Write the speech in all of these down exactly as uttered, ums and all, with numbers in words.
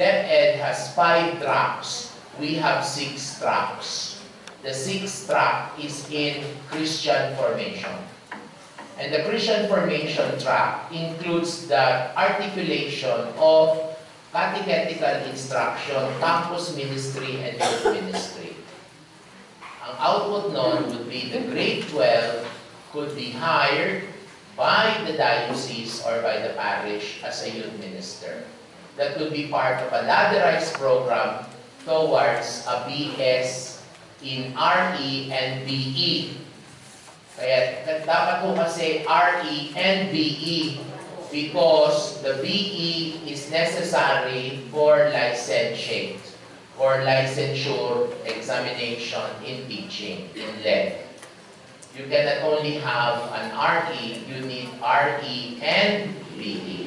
DepEd has five tracks. We have six tracks. The sixth track is in Christian formation. And the Christian formation track includes the articulation of catechetical instruction, campus ministry, and youth ministry. Ang output nun would be the grade twelve could be hired by the diocese or by the parish as a youth minister. That would be part of a ladderized program towards a B S in R E and B E. Kaya dapat po kasi R E and B E because the B E is necessary for licentiate or licensure examination in teaching, in L E D. You cannot only have an R E, you need R E and B E.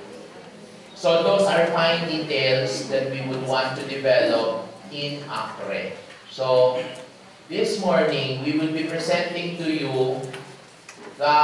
So those are fine details that we would want to develop in ACRE. So this morning, we will be presenting to you the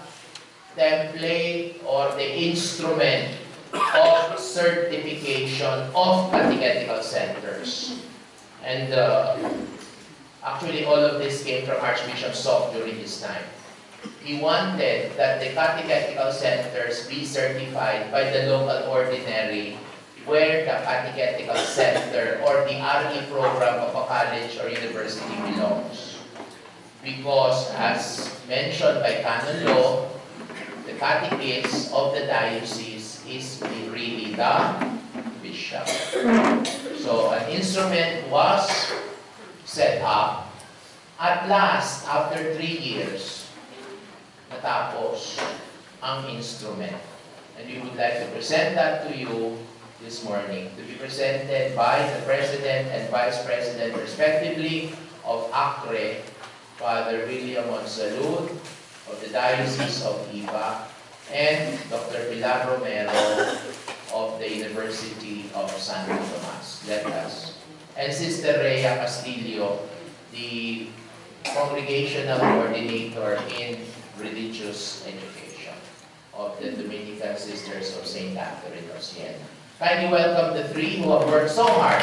template or the instrument of certification of catechetical centers. And uh, actually, all of this came from Archbishop Sok during his time. He wanted that the catechetical centers be certified by the local ordinary where the catechetical center or the R E program of a college or university belongs. Because as mentioned by canon law, the catechist of the diocese is really the bishop. So an instrument was set up. At last, after three years, natapos ang instrument. And we would like to present that to you this morning, to be presented by the President and Vice President, respectively, of ACRE, Father William Monsalud, of the Diocese of Iba, and Doctor Pilar Romero, of the University of Santo Tomas. Let us. And Sister Rhea Castillo, the Congregational Coordinator in Religious Education of the Dominican Sisters of Saint Catherine of Siena. Kindly welcome the three who have worked so hard.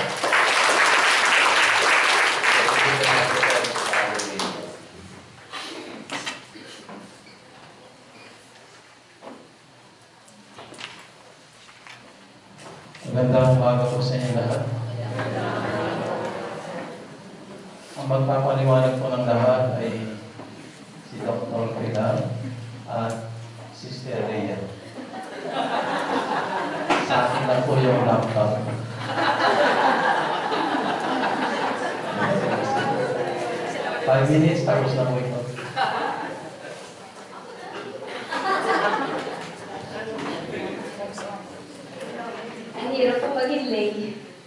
Magandang umaga po sa inyo lahat. Ang magpapaliwanag po ng lahat ay si Doctor Pilar at Sister Rhea. Sa akin lang po yung laptop. Five minutes, tapos na po ito. Ang hirap po maging lady.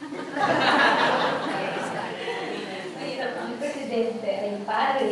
Mahirap ang presidente ay pare.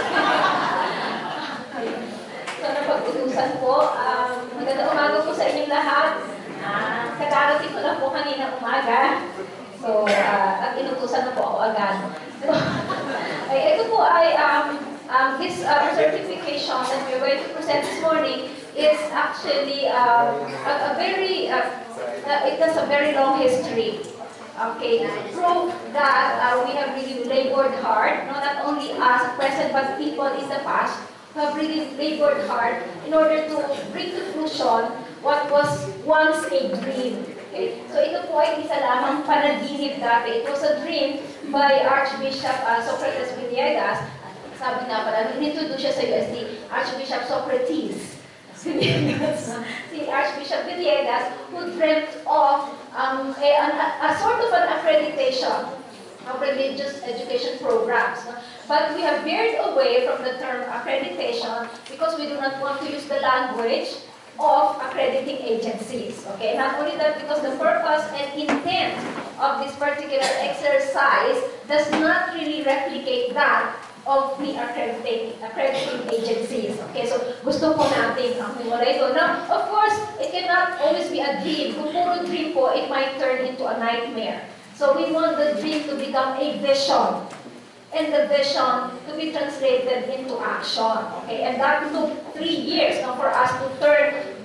So, napag-utusan po. Um, magandang umaga po sa inyong lahat. Uh, Kadarating ko lang po kanina umaga. So, uh, at inutusan na po ako agad. So, ay, ito po ay, um, um, this uh, certification that we're going to present this morning is actually um, a, a very, uh, uh, it has a very long history. Okay, prove that uh, we have really labored hard, no, not only us present, but people in the past who have really labored hard in order to bring to fruition what was once a dream. Okay, so ito po ay isa lamang panaginip dati. It was a dream by Archbishop uh, Socrates Villegas. Sabi nga pala, inintroduce siya sa U S D, Archbishop Socrates. Si Archbishop Villegas, who dreamt of um, a, a, a sort of an accreditation of religious education programs. But we have veered away from the term accreditation because we do not want to use the language of accrediting agencies. Okay, not only that, because the purpose and intent of this particular exercise does not really replicate that of the accrediting, accrediting agencies. Okay, so gusto po natin ang memorize ito. Now, of course, it cannot always be a dream. Kung puro dream po, it might turn into a nightmare. So we want the dream to become a vision, and the vision to be translated into action. Okay, and that took three years now for us to turn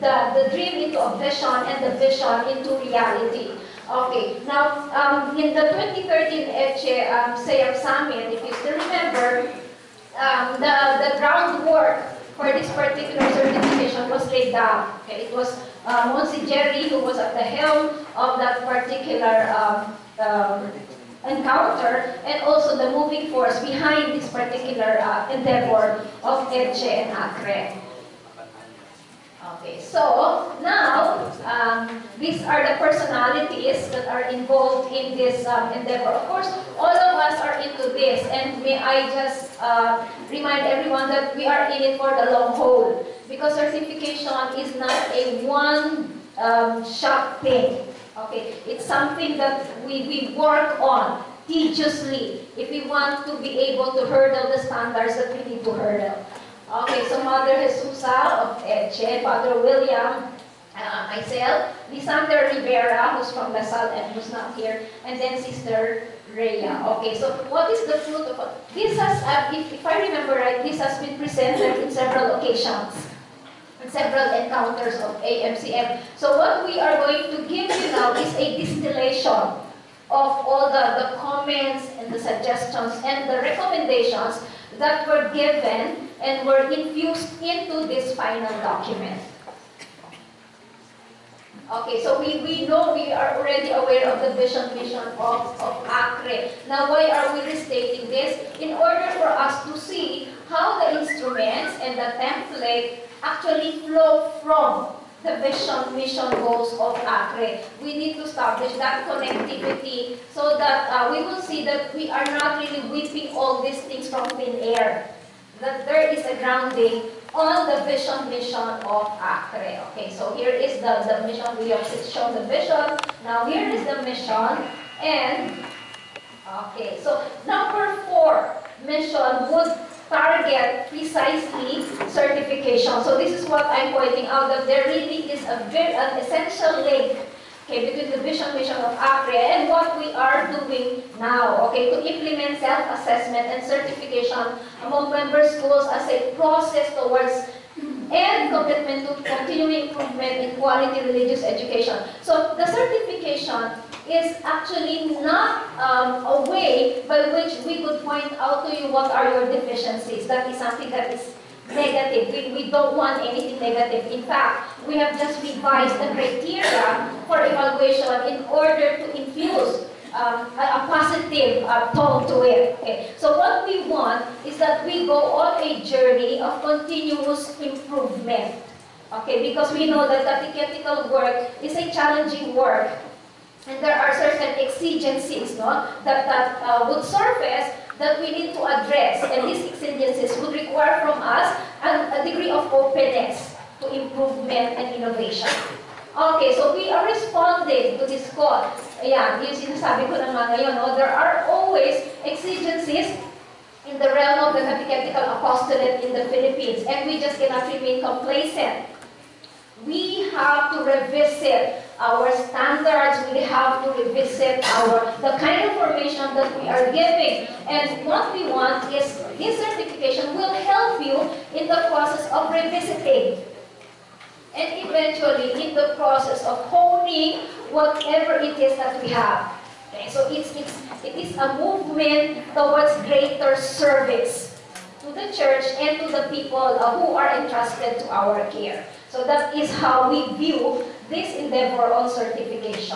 the, the dream into a vision and the vision into reality. Okay, now um, in the twenty thirteen EDCE um, SEAP Summit, if you still remember, um, the, the groundwork for this particular certification was laid down. Okay, it was uh, Monsi Jerry who was at the helm of that particular um, um, encounter, and also the moving force behind this particular uh, endeavor of EDCE and ACRE. Okay, so now um, these are the personalities that are involved in this um, endeavor. Of course, all of us are into this, and may I just uh, remind everyone that we are in it for the long haul, because certification is not a one um, shot thing. Okay, it's something that we, we work on tediously if we want to be able to hurdle the standards that we need to hurdle. Okay, so Mother Jesusa of EDCE, Father William, uh, myself, Lisandra Rivera, who's from Lasal and who's not here, and then Sister Rhea. Okay, so what is the fruit of it? This has, uh, if, if I remember right, this has been presented in several occasions, in several encounters of A M C M. So what we are going to give you now is a distillation of all the, the comments and the suggestions and the recommendations that were given and were infused into this final document. Okay, so we, we know, we are already aware of the vision mission of, of ACRE. Now, why are we restating this? In order for us to see how the instruments and the template actually flow from the vision mission goals of ACRE. We need to establish that connectivity so that uh, we will see that we are not really whipping all these things from thin air. That there is a grounding on the vision mission of ACRE. Okay, so here is the, the mission. We have shown the vision. Now here is the mission. And, okay, so number four mission would target precisely certification. So this is what I'm pointing out, that there really is a very an essential link, okay, between the vision mission of ACRE and what we are doing now, okay, to implement self-assessment and certification among member schools as a process towards and commitment to continuing improvement in quality religious education. So the certification is actually not um, a way by which we could point out to you what are your deficiencies. That is something that is negative. We, we don't want anything negative. In fact, we have just revised the criteria for evaluation in order to infuse um, a, a positive uh, tone to it. Okay. So what we want is that we go on a journey of continuous improvement. Okay, because we know that catechetical work is a challenging work. And there are certain exigencies, no, that, that uh, would surface that we need to address. And these exigencies would require from us a, a degree of openness to improvement and innovation. Okay, so we are responding to this call. Ayan, yung sinasabi ko naman ngayon, no, there are always exigencies in the realm of the catechetical apostolate in the Philippines. And we just cannot remain complacent. We have to revisit our standards, we have to revisit our the kind of formation that we are giving. And what we want is this certification will help you in the process of revisiting and eventually in the process of honing whatever it is that we have. Okay, so it's, it's, it is a movement towards greater service to the church and to the people uh, who are entrusted to our care. So that is how we view this endeavor on certification.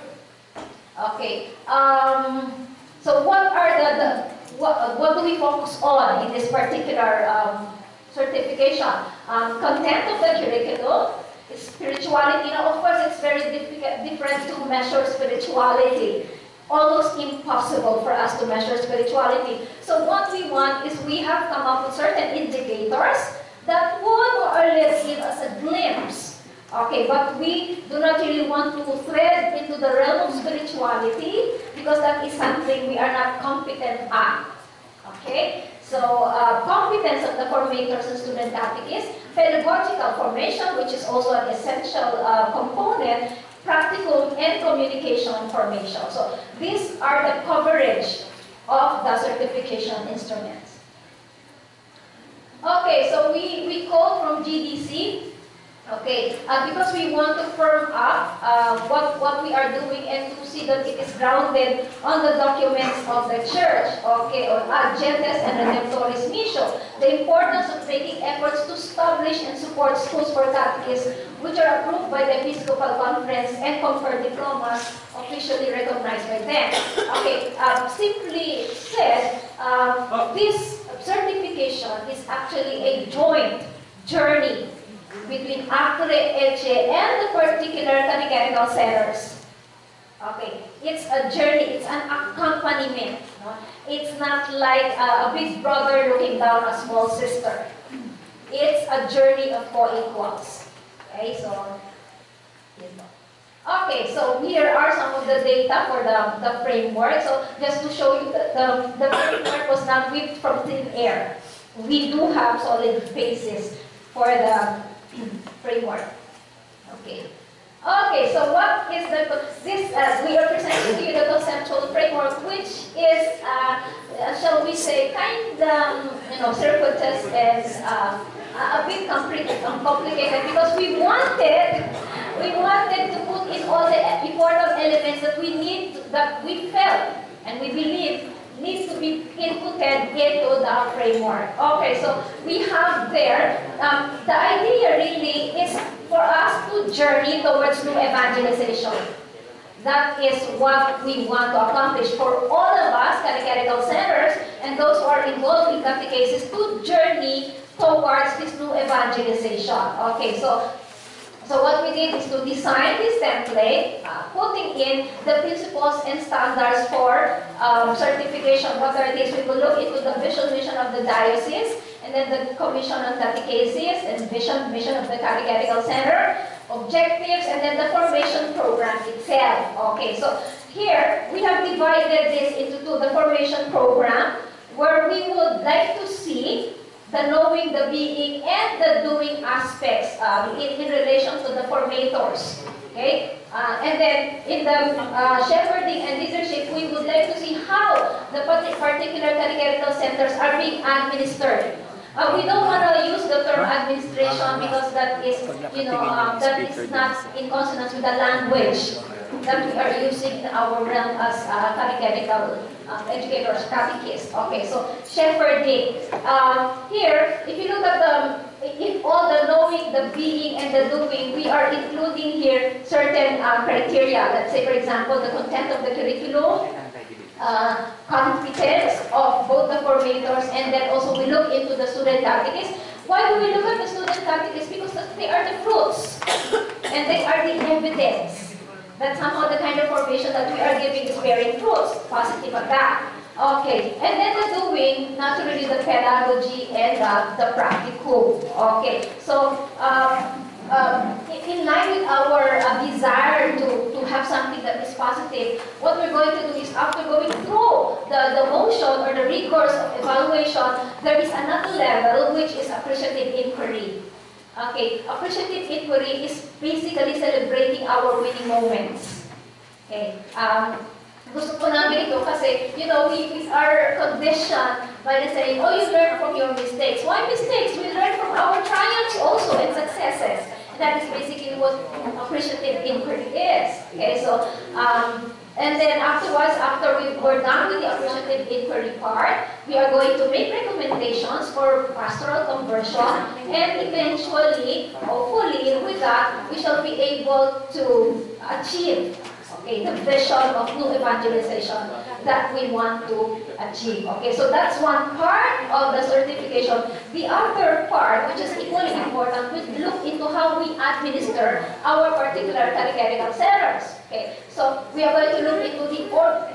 Okay. Um, so what are the, the what, what do we focus on in this particular um, certification? Um, content of the curriculum, spirituality. Now, of course, it's very difficult, different to measure spirituality. Almost impossible for us to measure spirituality. So what we want is we have come up with certain indicators that would more or less give us a glimpse. Okay, but we do not really want to thread into the realm of spirituality because that is something we are not competent at. Okay, so uh, competence of the formators and student catechists, pedagogical formation, which is also an essential uh, component, practicum and communication formation. So these are the coverage of the certification instruments. Okay, so we, we call from G D C Okay, uh, because we want to firm up uh, what, what we are doing and to see that it is grounded on the documents of the church, okay, on Agentes and Redemptoris Mission. The importance of making efforts to establish and support schools for catechists which are approved by the Episcopal Conference and confer diplomas officially recognized by them. Okay, um, simply said, um, this certification is actually a joint journey between Acre, Elche, and the particular catechetical centers. Okay, it's a journey, it's an accompaniment. No? It's not like a, a big brother looking down a small sister. It's a journey of co-equals. Okay, so, okay, so here are some of the data for the, the framework. So just to show you that the, the framework was not whipped from thin air. We do have solid basis for the framework. Okay. Okay, so what is the, this, uh, we are presenting to you the conceptual framework, which is, uh, uh, shall we say, kind of, um, you know, circuitous and uh, a bit compli- complicated because we wanted, we wanted to put in all the important elements that we need, to, that we felt and we believe needs to be inputted into the framework. Okay, so we have there, um, the idea really is for us to journey towards new evangelization. That is what we want to accomplish for all of us, catechetical centers, and those who are involved in catechesis to journey towards this new evangelization. Okay, so So what we did is to design this template, uh, putting in the principles and standards for um, certification. What are these? We will look into the vision, mission of the diocese, and then the commission on catechesis, and vision, mission of the catechetical center, objectives, and then the formation program itself. Okay, so here we have divided this into two, the formation program, where we would like to see the knowing, the being, and the doing aspects um, in, in relation to the formators. Okay? Uh, and then in the uh, shepherding and leadership, we would like to see how the particular catechetical centers are being administered. Uh, we don't want to use the term administration because that is, you know, um, that is not in consonance with the language that we are using in our realm as uh, catechetical um, educators, catechists. Okay, so shepherding. Um, here, if you look at the, if all the knowing, the being, and the doing, we are including here certain uh, criteria. Let's say, for example, the content of the curriculum, uh, competence of both the formators, and then also we look into the student catechists. Why do we look at the student catechists? Because they are the fruits, and they are the evidence that somehow the kind of formation that we are giving is bearing fruits, positive or bad. Okay, and then the doing, naturally the pedagogy and the, the practicum. Okay, so um, um, in line with our uh, desire to, to have something that is positive, what we're going to do is after going through the, the motion or the rigors of evaluation, there is another level which is appreciative inquiry. Okay, appreciative inquiry is basically celebrating our winning moments. Okay, um, gusto po namin ito kasi, you know, we, we are conditioned by the saying, oh, you learn from your mistakes. Why mistakes? We learn from our triumphs also and successes. And that is basically what appreciative inquiry is. Okay, so, um, and then afterwards, after we were done with the appreciative inquiry part, we are going to make recommendations for pastoral conversion, and eventually, hopefully, with that, we shall be able to achieve, okay, the vision of new evangelization that we want to achieve. Okay, so that's one part of the certification. The other part, which is equally important, we look into how we administer our particular catechetical centers. Okay, so we are going to look into the org.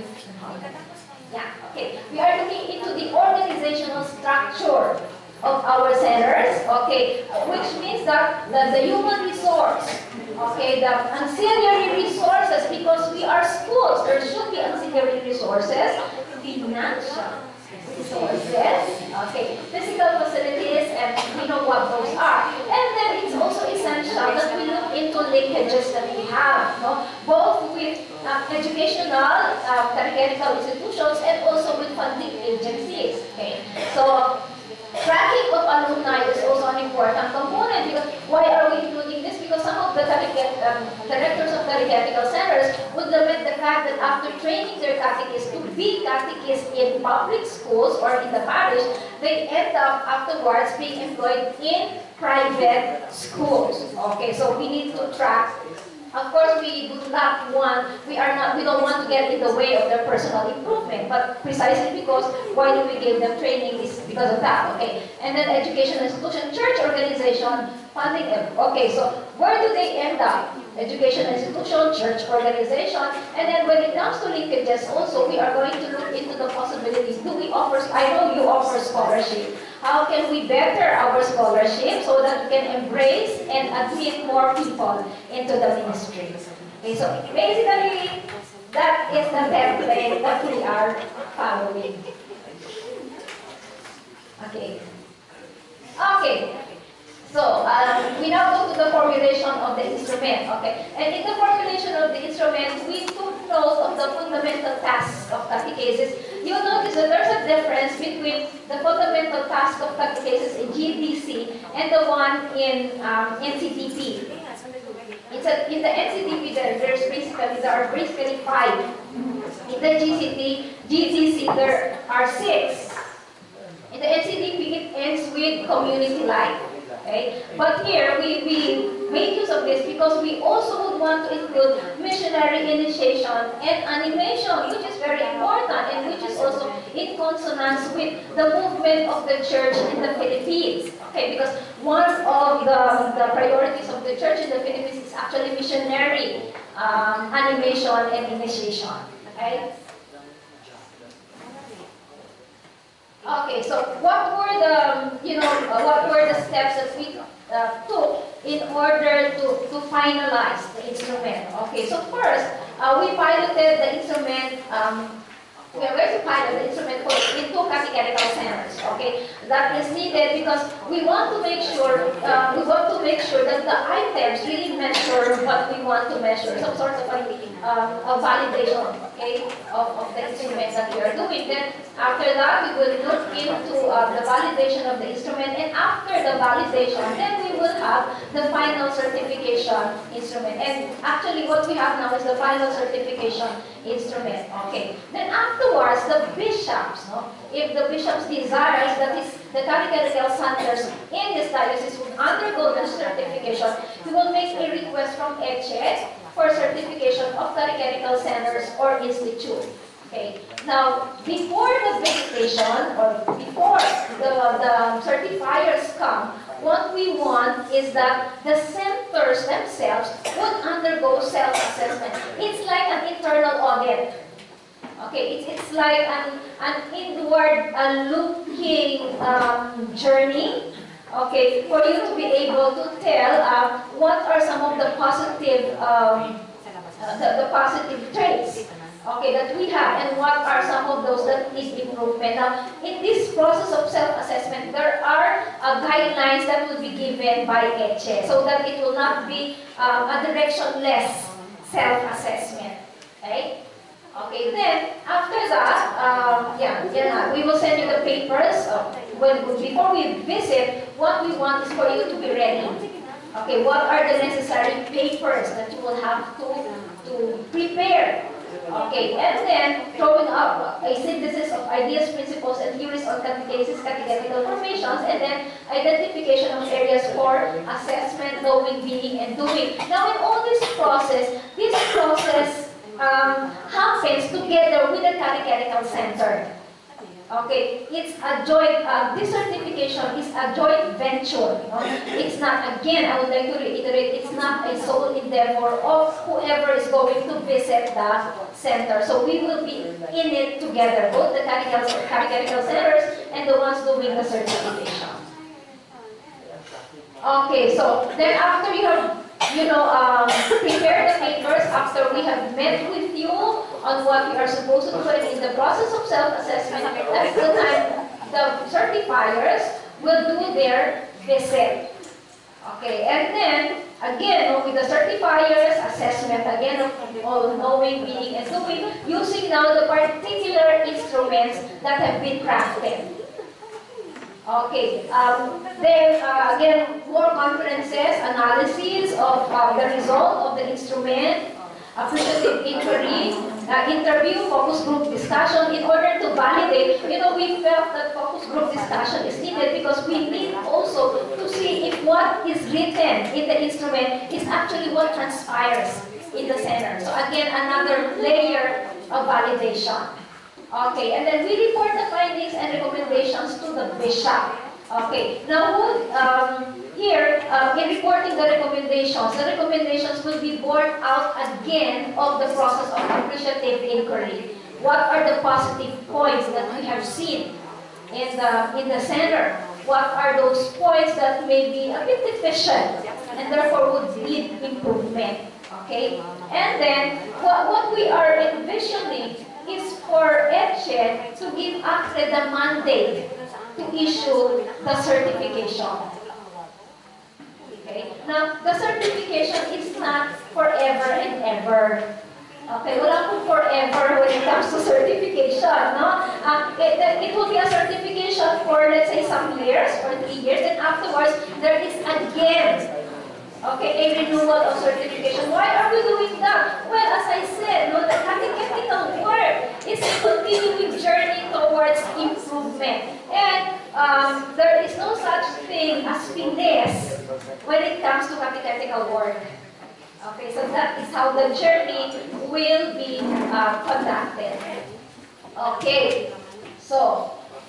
Yeah, okay. We are looking into the organizational structure of our centers, okay, which means that the, the human resource, okay, the ancillary resources, because we are schools, there should be ancillary resources, financial resources, okay, physical facilities, and we know what those are. And then it's also essential that we look into linkages that we have, no? Both with uh, educational, uh, catechetical institutions, and also with funding agencies, okay. So tracking of alumni is also an important component because why are we including this? Because some of the catech- um, directors of catechetical centers would lament the fact that after training their catechists to be catechists in public schools or in the parish, they end up afterwards being employed in private schools. Okay, so we need to track. Of course, we do not want, we are not, we don't want to get in the way of their personal improvement, but precisely because why do we give them training is because of that, okay? And then education institution, church organization, funding them. Okay, so where do they end up? Education institution, church organization, and then when it comes to linkages also, we are going to look into the possibilities. Do we offer, I know you offer scholarship. How can we better our scholarship so that we can embrace and admit more people into the ministry? Okay, so basically, that is the template that we are following. Okay. Okay. So, um, we now go to the formulation of the instrument, okay? And in the formulation of the instrument, we took note of the fundamental tasks of catechesis. You'll notice that there's a difference between the fundamental task of catechesis in G D C and the one in um, N C D P. It's a, in the N C D P, there, there's basically, there are basically five. In the G C T, G D C, there are six. In the N C D P, it ends with community life. Okay? But here, we, we make use of this because we also would want to include missionary initiation and animation, which is very important and which is also in consonance with the movement of the church in the Philippines. Okay, because one of the, the priorities of the church in the Philippines is actually missionary um, animation and initiation. Okay? Okay, so what were the, you know, uh, what were the steps that we uh, took in order to, to finalize the instrument? Okay, so first, uh, we piloted the instrument, um, we are going to pilot the instrument for, in two catechetical centers, okay? That is needed because we want to make sure, uh, we want to make sure that the items really measure what we want to measure, some sort of a, um, a validation, okay, of, of the instrument that we are doing. Then after that, we will look into uh, the validation of the instrument, and after the validation, then we will have the final certification instrument. And actually, what we have now is the final certification instrument. Okay. Then afterwards, the bishops, no? If the bishops desires that is the catechetical centers in his diocese would undergo the certification, he will make a request from E C H for certification of catechetical centers or institute. Okay. Now, before the visitation or before the, the certifiers come, what we want is that the centers themselves would undergo self-assessment. It's like an internal audit. Okay, it's, it's like an, an inward uh, looking um, journey. Okay, for you to be able to tell uh, what are some of the positive, um, uh, the, the positive traits. Okay, that we have, and what are some of those that need improvement. Now, in this process of self-assessment, there are uh, guidelines that will be given by E C H so that it will not be um, a directionless self-assessment. Okay? Okay, then, after that, um, yeah, yeah, we will send you the papers. Uh, when, before we visit, what we want is for you to be ready. Okay, what are the necessary papers that you will have to, to prepare? Okay, and then throwing up a synthesis of ideas, principles, and theories on catechesis, catechetical formations, and then identification of areas for assessment, knowing, being, and doing. Now, in all this process, this process um, happens together with the catechetical center. Okay, it's a joint, uh, this certification is a joint venture. You know? It's not, again, I would like to reiterate, it's not a sole endeavor of whoever is going to visit the center. So we will be in it together, both the catechetical, catechetical centers and the ones doing the certification. Okay, so then after you have, you know, um, prepared the papers, after we have met with you on what we are supposed to do, and in the process of self-assessment, that's the time the certifiers will do their visit. Okay, and then, again, with the certifiers, assessment, again, of all knowing, being, and doing, using now the particular instruments that have been crafted. Okay, um, then uh, again, more conferences, analysis of uh, the result of the instrument, appreciative inquiry, uh, interview, focus group discussion in order to validate. You know, we felt that focus group discussion is needed because we need also to see if what is written in the instrument is actually what transpires in the center. So again, another layer of validation. Okay, and then we report the findings and recommendations to the bishop. Okay, now um, here, um, in reporting the recommendations, the recommendations will be borne out again of the process of appreciative inquiry. What are the positive points that we have seen in the, in the center? What are those points that may be a bit deficient and therefore would need improvement? Okay, and then what, what we are envisioning is for EdChed to give ACRE the mandate to issue the certification. Okay? Now, the certification is not forever and ever. Okay, wala po forever when it comes to certification, no? Uh, it, it will be a certification for, let's say, some years or three years, and afterwards, there is again okay, a renewal of certification. Why are we doing that? Well, as I said, no, the catechetical work is a continuing journey towards improvement. And um, there is no such thing as finesse when it comes to catechetical work. Okay, so that is how the journey will be uh, conducted. Okay, so,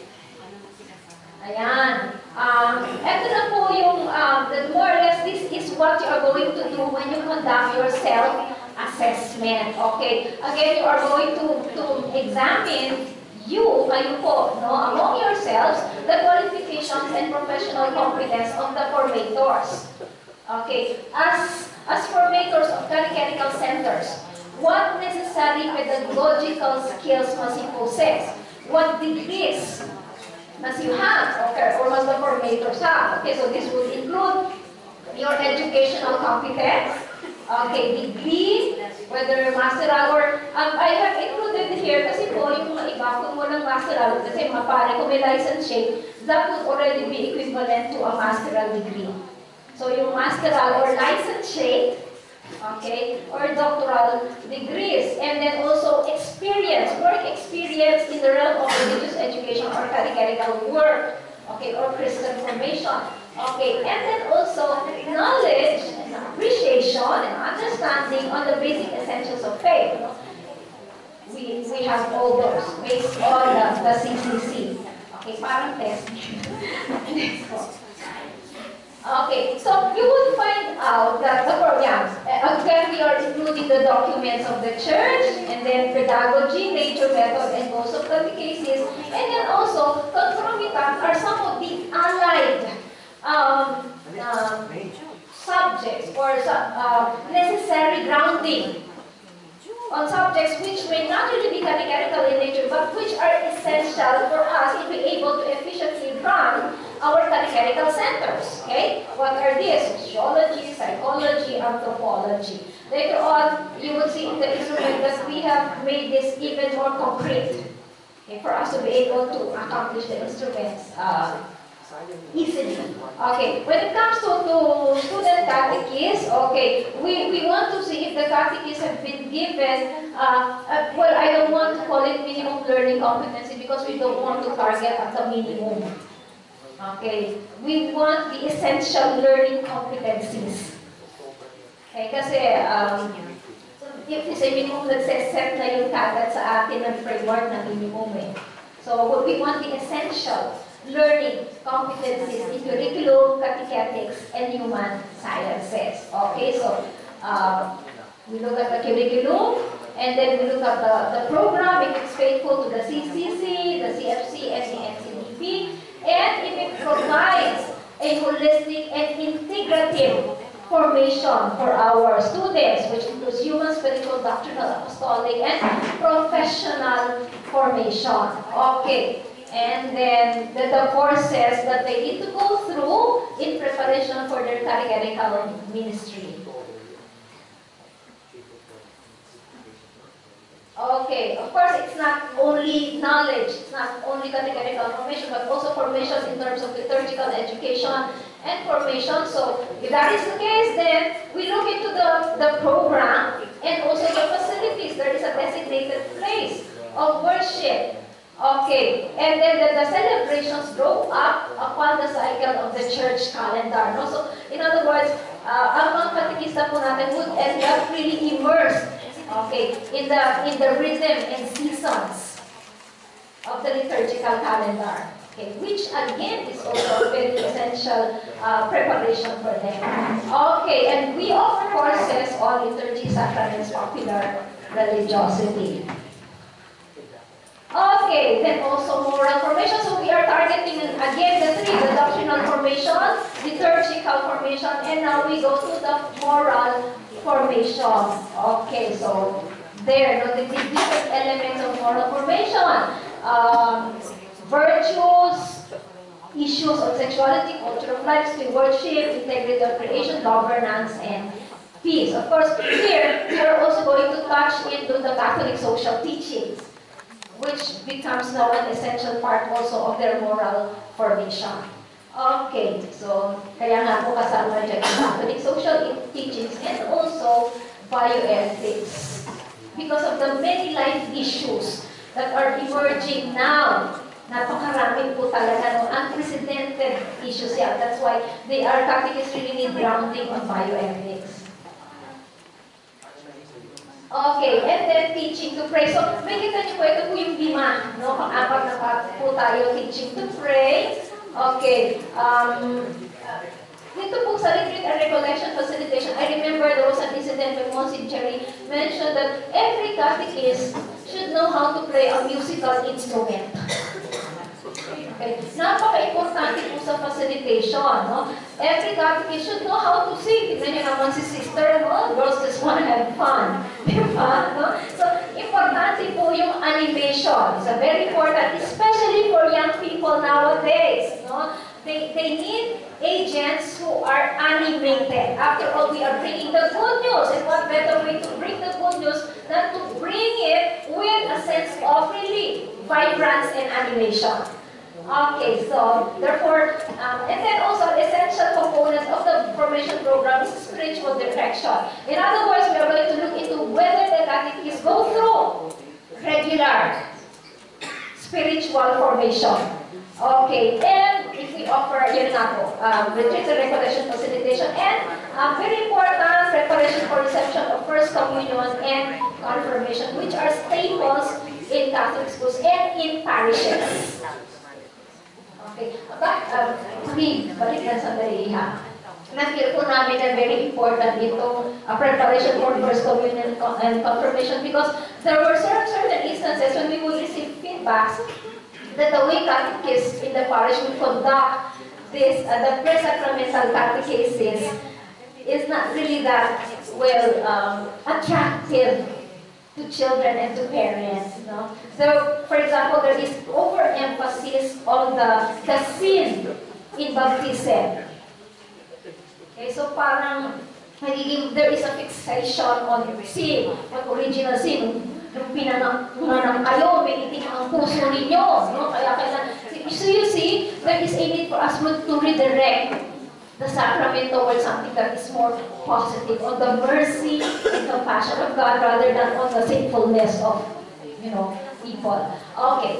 ayan. Um, ito na po yung, um, the more or less, this is what you are going to do when you conduct your self-assessment. Okay? Again, you are going to, to examine you, kayo po, no, among yourselves, the qualifications and professional competence of the formators. Okay? As, as formators of catechetical centers, what necessary pedagogical skills must you possess? What degrees must you have, okay, or must the formators have? Okay, so this would include your educational competence, okay, degree, whether masteral or, um, I have included here, kasi po, yung mga iba, kung walang masteral, kasi mga pare, kung may licentiate, that would already be equivalent to a masteral degree. So yung masteral or licentiate, okay, or doctoral degrees, and then also experience, work experience in the realm of religious education or catechetical work, okay, or Christian formation, okay, and then also knowledge and appreciation and understanding on the basic essentials of faith. We, we have all those based on the, the C C C. Okay, parang test. Okay, so you would find out that the programs, again, we are including the documents of the church, and then pedagogy, nature, method, and goals of catechesis, and then also, conformitas are some of the allied um, um, subjects or uh, necessary grounding on subjects which may not really be catechetical in nature, but which are essential for us to be able to efficiently run our catechetical centers. Okay? What are these? Sociology, psychology, anthropology. Later on, you will see in the instrument that we have made this even more concrete, okay, for us to be able to accomplish the instruments uh, easily. Okay, when it comes to, to student catechists, okay, we, we want to see if the catechists have been given, uh, uh, well, I don't want to call it minimum learning competency because we don't want to target at the minimum. Okay, we want the essential learning competencies. Okay, kasi um, if you say minimum, let's say set na yung kagat sa atin ng framework na minimum eh. So we want the essential learning competencies in curriculum, catechetics, and human sciences. Okay, so uh, we look at the curriculum, and then we look at the, the program, if it's faithful to the C C C, the C F C, and the N C D P, and if it provides a holistic and integrative formation for our students, which includes human, spiritual, doctrinal, apostolic, and professional formation. Okay. And then the, the courses that they need to go through in preparation for their catechetical ministry. Okay. Okay, of course, it's not only knowledge, it's not only categorical formation, but also formation in terms of liturgical education and formation. So, if that is the case, then we look into the, the program and also the facilities. There is a designated place of worship. Okay, and then the, the celebrations grow up upon the cycle of the church calendar. No? So, in other words, uh, ang mga katekista po natin would end up really immersed, okay, in the in the rhythm and seasons of the liturgical calendar. Okay, which again is also a very essential uh, preparation for them. Okay, and we offer courses on liturgy, sacraments, popular religiosity. Okay, then also moral formation. So we are targeting again the three, the doctrinal formation, liturgical formation, and now we go to the moral formation. Okay, so there, no, the different elements of moral formation. Um, virtues, issues of sexuality, culture of life, stewardship, integrity of creation, governance, and peace. Of course, here we are also going to touch into the Catholic social teachings, which becomes now an essential part also of their moral formation. Okay, so kaya nga po kasama dyan yung Catholic social teachings and also bioethics. Because of the many life issues that are emerging now, napakarami po talaga ng unprecedented issues yan. That's why they are catechists really need grounding on bioethics. Okay, and then teaching to pray. So, may kita niyo po, ito po yung lima, no? Pang-apat na pa po tayo, teaching to pray. Okay, um, dito po sa retreat and recollection facilitation, I remember there was an incident when Monsignor Cherry mentioned that every catechist should know how to play a musical instrument. Okay. Napaka-importante po sa facilitation, no? Every catechist should know how to sing. Tignan niyo naman si sister, no? Girls just wanna have fun. Diba? No? So, importante po yung animation. It's a very important, especially for young people nowadays, no? They, they need agents who are animated. After all, we are bringing the good news. And what better way to bring the good news than to bring it with a sense of really vibrance and animation. Okay, so therefore, um, and then also an essential component of the formation program is spiritual direction. In other words, we are going to look into whether the catechists go through regular spiritual formation. Okay, and if we offer, yun nga po, um, retreat and recollection facilitation, and um, very important, preparation for reception of First Communion and Confirmation, which are staples in Catholic schools and in parishes. Okay, but, um, please, balik lang sandali ha. Na-feel po namin na very important itong uh, preparation for First Communion and Confirmation because there were certain instances when we would receive feedbacks that the way catechists in the parish would conduct this, uh, the pre-sacramental catechesis is not really that, well, um, attractive to children and to parents. No? So, for example, there is overemphasis on the, the sin in baptism. Okay, so parang nagiging, there is a fixation on sin, on original sin. Nung pinanang kayo, may itim ang puso ninyo. No? Kaya kailan, so you see, there is a need for us to redirect the sacrament towards something that is more positive, on the mercy and compassion of God rather than on the sinfulness of, you know, people. Okay.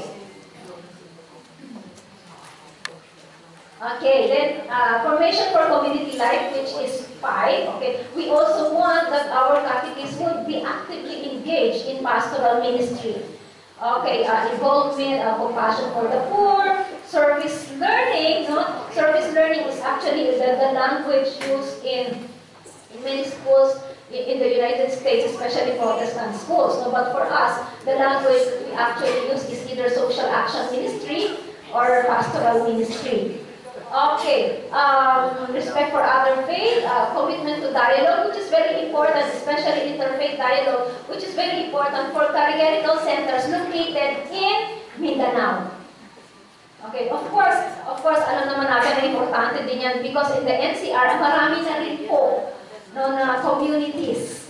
Okay, then uh, formation for community life, which is five. Okay, we also want that our catechists would be actively engaged in pastoral ministry. Okay, uh, involvement, uh, compassion for the poor, service learning. No, service learning is actually the, the language used in, in many schools in, in the United States, especially Protestant schools. No, but for us, the language we actually use is either social action ministry or pastoral ministry. Okay, um, respect for other faith, uh, commitment to dialogue, which is very important, especially interfaith dialogue, which is very important for categorical centers located in Mindanao. Okay, of course, of course, alam naman natin na importante din yan because in the N C R, marami na rin po no, na communities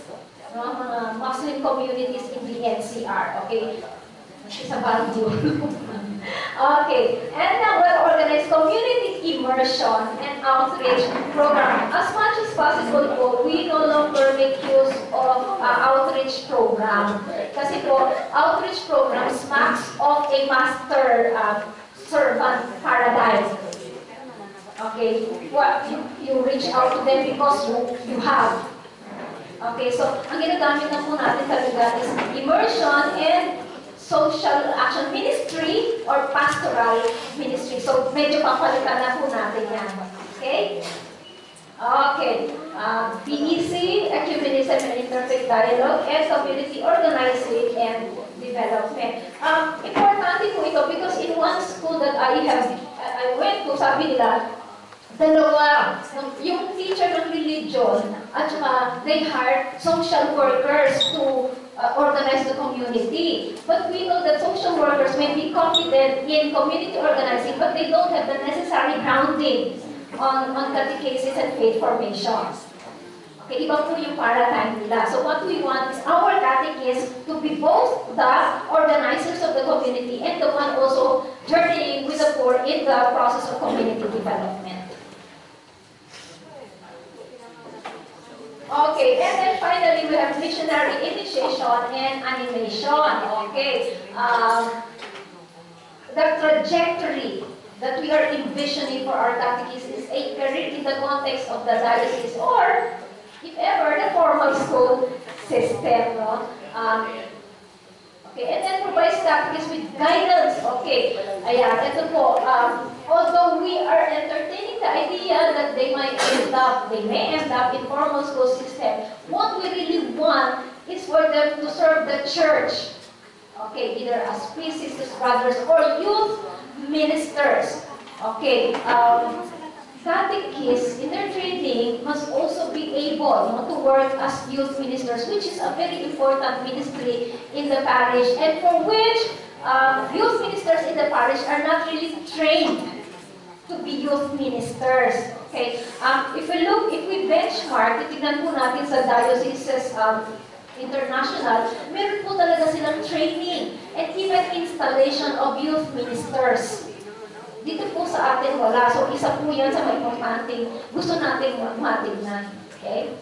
no, mga Muslim communities in the N C R, okay? It's a value. Okay, and now we'll organize community immersion and outreach program. As much as possible po, we no longer make use of uh, outreach program. Kasi po, outreach program smacks of a master uh, servant paradigm. Okay, well, you, you reach out to them because you, you have. Okay, so ang ginagamit na po natin talaga is immersion and social action ministry or pastoral ministry. So, medyo papalitan na po natin yan. Okay? Okay. Uh, P E C, Ecumenism and Interfaith Dialogue, and Community Organizing and Development. Um, importante po ito because in one school that I have, I went to, sabi nila, dalawa, yung teacher ng religion, at saka they hired social workers to Uh, organize the community. But we know that social workers may be competent in community organizing, but they don't have the necessary grounding on, on catechesis and faith formation. Okay, iba po yung paradigm nila. So what we want is our catechists to be both the organizers of the community and the one also journeying with the poor in the process of community development. Okay, and then finally we have missionary initiation and animation. Okay, um, the trajectory that we are envisioning for our catechists is a career in the context of the diocese or, if ever, the formal school system. No? Um, okay, and then provides catechists with guidance. Okay, ayan, ito po. Um, although we are entertaining the idea that they might end up, they may end up in formal school system, what we really want is for them to serve the church. Okay, either as priests, sisters, brothers, or youth ministers. Okay, um, catechists in their training must also be able no, to work as youth ministers, which is a very important ministry in the parish, and for which um, youth ministers in the parish are not really trained to be youth ministers. Okay, um, if we look, if we benchmark, titignan po natin sa dioceses um, international, meron po talaga silang training and even installation of youth ministers. Dito po sa atin wala. So, isa po yan sa mga importanteng gusto natin matignan. Okay?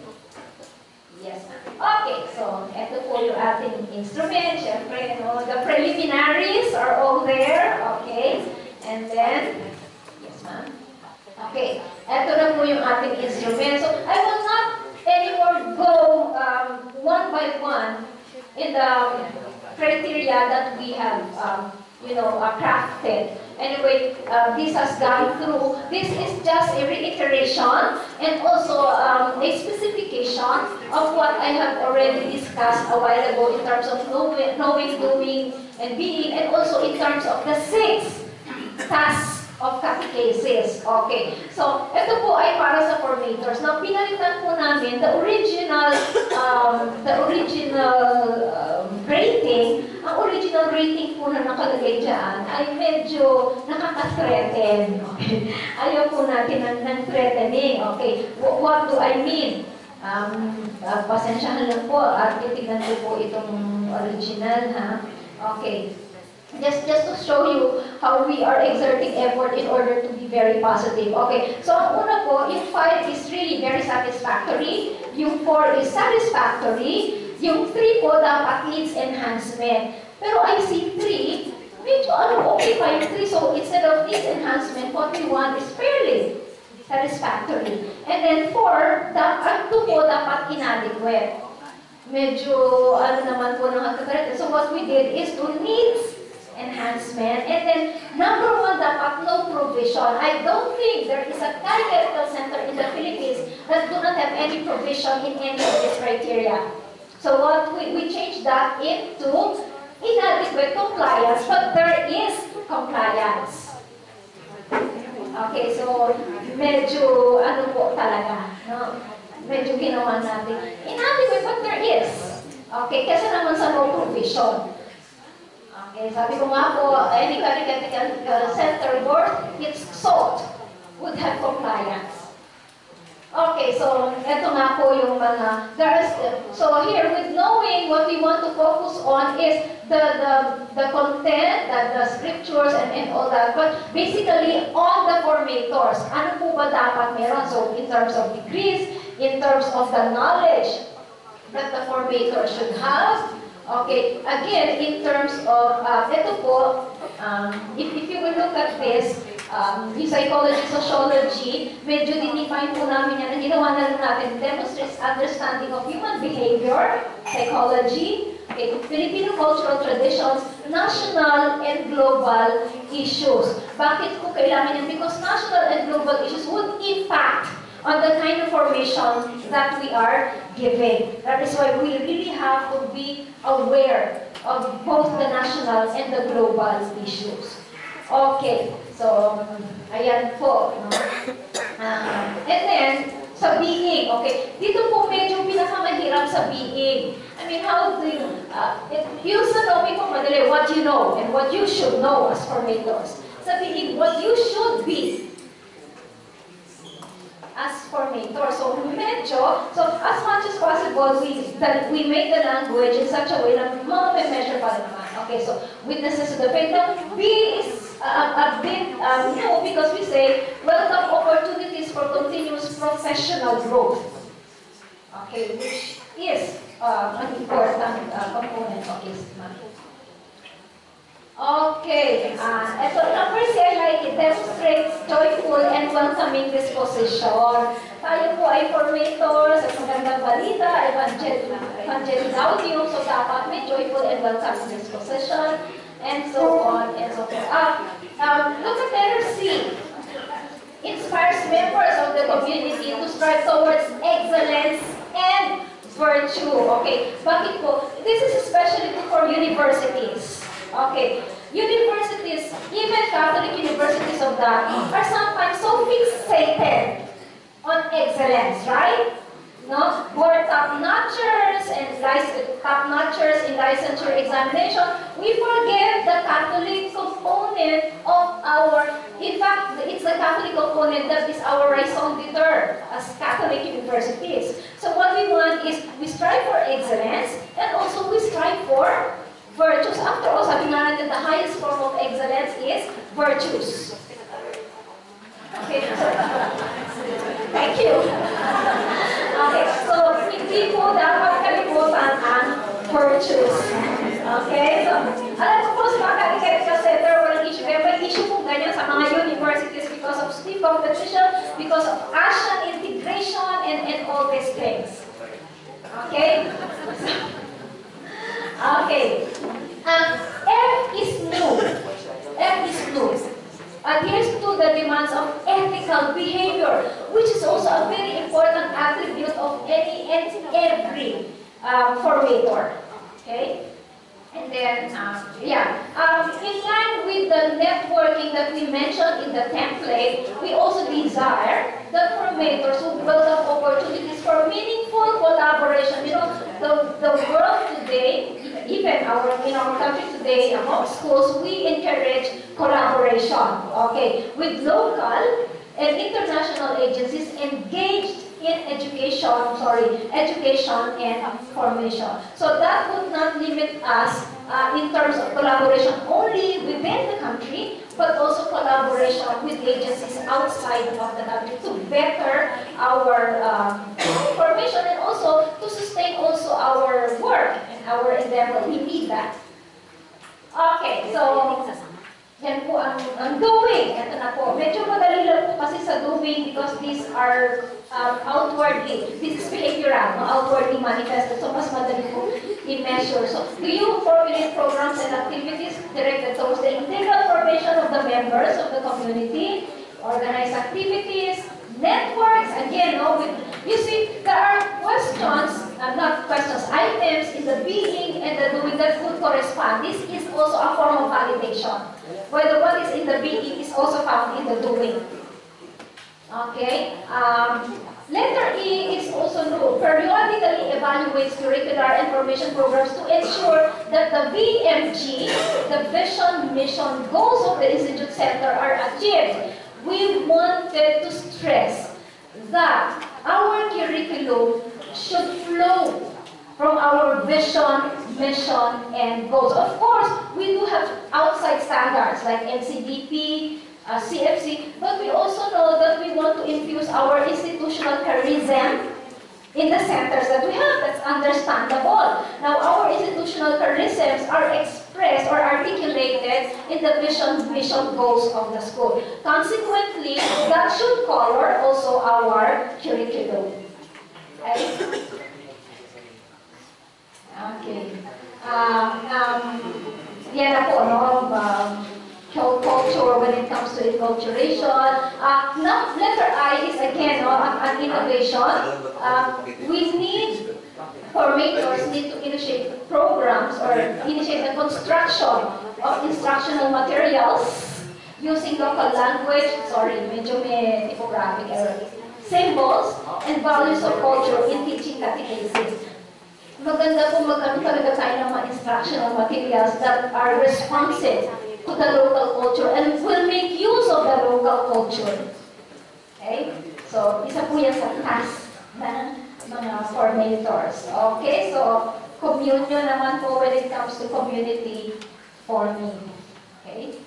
Yes. Okay, so, ito po yung ating instrument. Siyempre, no, the preliminaries are all there. Okay? And then, yes, ma'am. Okay, ito na po yung ating instrument. So, I will not anymore go um, one by one in the criteria that we have, um, you know, uh, crafted. Anyway, uh, this has gone through. This is just a reiteration and also um, a specification of what I have already discussed a while ago in terms of knowing, knowing, doing, and being, and also in terms of the six tasks of catechesis. Okay. So, ito po ay para sa formators. Now, pinalitan po namin the original, um, the original um, rating. Ang original rating po na nakalagay dyan ay medyo nakaka-threaten. Okay. Ayaw po natin ng, ng threatening. Okay. What, what do I mean? Um, uh, pasensyahan lang po at titignan ko po itong original, ha? Okay. Just, just to show you how we are exerting effort in order to be very positive. Okay, so ang una po, yung five is really very satisfactory. Yung four is satisfactory. Yung three po dapat needs enhancement. Pero I see three, medyo ano, okay pa yung three. So instead of needs enhancement, what we want is fairly satisfactory. And then four, ang two po dapat inadequate. Medyo ano naman po ng hagkakalit. So what we did is to needs enhancement. And then, number one, dapat no provision. I don't think there is a clerical center in the Philippines that do not have any provision in any of these criteria. So what we, we changed that into inadequate compliance, but there is compliance. Okay, so medyo ano po talaga, no? Medyo ginawa natin. Inadequate, but there is. Okay, kasi naman sa no provision. Okay, sabi ko nga po, any clerical center worth its salt would have compliance. Okay, so eto nga po yung mga, there's, so here with knowing what we want to focus on is the the the content, the, the scriptures and, and all that, but basically on the formators, ano po ba dapat meron? So in terms of degrees, in terms of the knowledge that the formator should have, okay, again, in terms of, uh, ito po, um, if, if you will look at this, Um, yung psychology, sociology, medyo dinifine po namin yan. Ang ginawa na lang natin, demonstrates understanding of human behavior, psychology, okay, Filipino cultural traditions, national and global issues. Bakit po kailangan yan? Because national and global issues would impact on the kind of formation that we are giving. That is why we really have to be aware of both the national and the global issues. Okay, so, ayan po. No? Uh, and then, sa being, okay, dito po medyo pinakamahirap sa being. I mean, how do you, uh, it, yung sa knowing po madali, what you know and what you should know as formators. Sa being, what you should be as formator. So, medyo, so as much as possible, we, that we make the language in such a way na mga measure pa rin naman. Okay, so, witnesses to the faith. Now, be is Uh, a bit um, new because we say welcome opportunities for continuous professional growth. Okay, which is uh, an important uh, component of this money. Okay, uh, ito number C, I like it, demonstrates joyful and welcoming disposition. Tayo po ay formators, at magandang balita, evangel evangelic gaudium, so dapat may joyful and welcoming disposition. And so on and so forth. Uh, um, look at letter C. Inspires members of the community to strive towards excellence and virtue. Okay, bakit po? This is especially for universities. Okay, universities, even Catholic universities of that, are sometimes so fixated on excellence, right? No, for top-notchers and top-notchers in licensure examination, we forget the Catholic component of our, in fact, it's the Catholic component that is our raison d'etre as Catholic universities. So what we want is, we strive for excellence, and also we strive for virtues. After all, sabi nga natin, the highest form of excellence is virtues. Okay, so, thank you. Okay, so hindi po dapat kalimutan ang virtues. Okay, so alam ko po sa mga Catholic Center, walang issue. Kaya may issue po ganyan sa mga universities because of stiff competition, because of ASEAN integration, and, and all these things. Okay? Okay. Um, F is new. F is new. Adheres to the demands of ethical behavior, which is also a very important attribute of any and every um, formator. Okay? And then, um, yeah, um, in line with the networking that we mentioned in the template, we also desire that formators who welcome opportunities for meaningful collaboration. You know, the, the world today, even our, in our country today, among schools, we encourage collaboration, okay, with local and international agencies engaged in education, sorry, education and formation. So that would not limit us uh, in terms of collaboration only within the country, but also collaboration with agencies outside of the country to better our um, formation and also to sustain also our work and our endeavor. We need that. Okay, so yan po ang, ang doing. Ito na po. Medyo madali lang po kasi sa doing because these are um, outwardly, this is behavioral, no? Outwardly manifested. So mas madali po i-measure. So do you formulate programs and activities directed towards the integral formation of the members of the community, organize activities, networks, again, no, with, you see, there are questions, uh, not questions, items in the being and the doing that would correspond. This is also a form of validation. Whether what is in the being is also found in the doing. Okay? Um, letter E is also new. Periodically evaluates curricular and formation programs to ensure that the V M G, the vision, mission, goals of the Institute Center are achieved. We wanted to stress that our curriculum should flow from our vision, mission, and goals. Of course, we do have outside standards like N C D P, uh, C F C, but we also know that we want to infuse our institutional charism in the centers that we have. That's understandable. Now, our institutional charisms are expressed or articulated in the vision, mission goals of the school. Consequently, that should color also our curriculum. Okay? Okay. Um, um, yan na po, no? Um, culture when it comes to enculturation. Uh, now, letter I is again no, an, an innovation. Uh, we need, formators need to initiate programs or initiate the construction of instructional materials using local language, sorry, medyo may typographic error, symbols, and values of culture in teaching catechesis. Maganda po magkaroon talaga tayo ng mga instructional materials that are responsive to the local culture and will make use of the local culture. Okay? So, isa po yan sa task ng mga formators. Okay? So, communion naman po when it comes to community forming. Okay?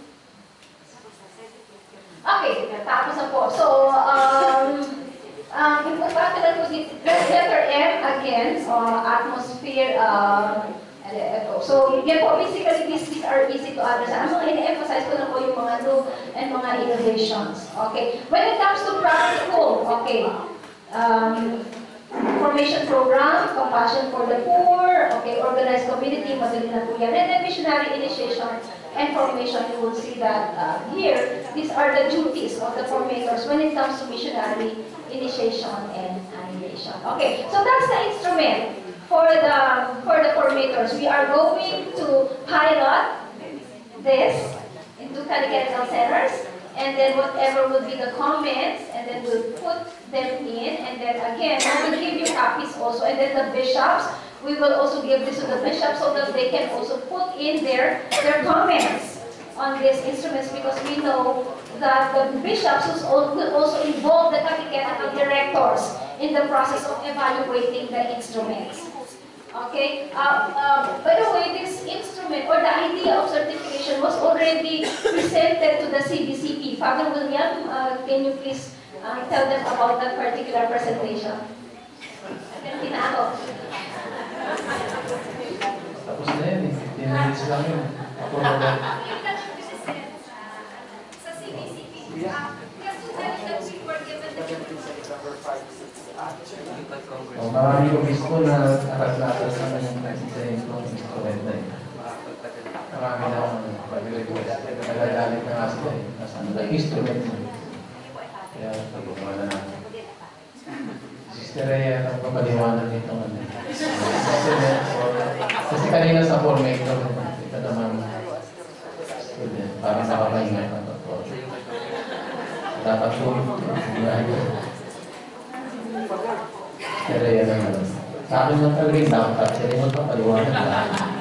Okay, tapos na po. So, um, um, importante na po dito, letter M again, so atmosphere, um, so, yan po, basically, these, these are easy to understand. Ang mga ina-emphasize ko na po yung mga new and mga innovations. Okay. When it comes to practical, okay, um, formation program, compassion for the poor, okay, organized community, madali na po yan. And then missionary initiation and formation, you will see that uh, here, these are the duties of the formators when it comes to missionary initiation and animation. Okay, so that's the instrument. For the for the formators, we are going to pilot this into catechetical centers, and then whatever will be the comments, and then we'll put them in, and then again, we will give you copies also, and then the bishops, we will also give this to the bishops so that they can also put in their their comments on these instruments, because we know that the bishops will also involve the catechetical directors in the process of evaluating the instruments. Okay, uh, uh, by the way, this instrument or the idea of certification was already presented to the C B C P. Father William, uh, can you please uh, tell them about that particular presentation? Tapos na yan eh. fifteen minutes lang yun. Ako na lang. Sa C B C P, kasi dahil that we were given the Oh, marami ko mismo na nakaslatas na kanyang presentahin ko ng instrument na yun. Marami na akong pag-request. Nagagalit na nga sila eh. Nasaan na instrument mo. Kaya pag-uwa na natin. Sister Rhea, ang papaliwanag nito ano. Kasi kanina sa formator, ito naman student, parang nakakaingat na ito. Dapat po, Sister Rhea naman. Sa akin lang talaga yung dapat, siya rin magpapaliwanag lang.